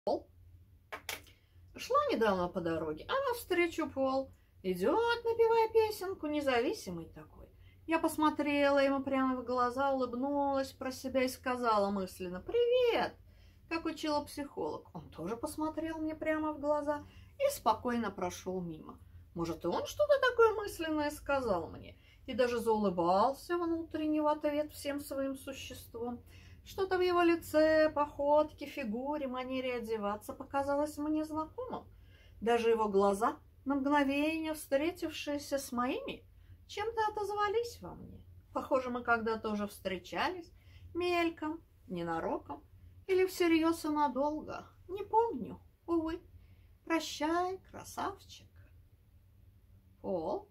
Шла недавно по дороге, а навстречу Пол. Идет, напевая песенку, независимый такой. Я посмотрела ему прямо в глаза, улыбнулась про себя и сказала мысленно: «Привет!», как учила психолог. Он тоже посмотрел мне прямо в глаза и спокойно прошел мимо. Может, и он что-то такое мысленное сказал мне, и даже заулыбался внутренне в ответ всем своим существом. Что-то в его лице, походке, фигуре, манере одеваться показалось мне знакомым. Даже его глаза, на мгновение встретившиеся с моими, чем-то отозвались во мне. Похоже, мы когда-то уже встречались, мельком, ненароком, или всерьез и надолго. Не помню, увы. Прощай, красавчик. Пол.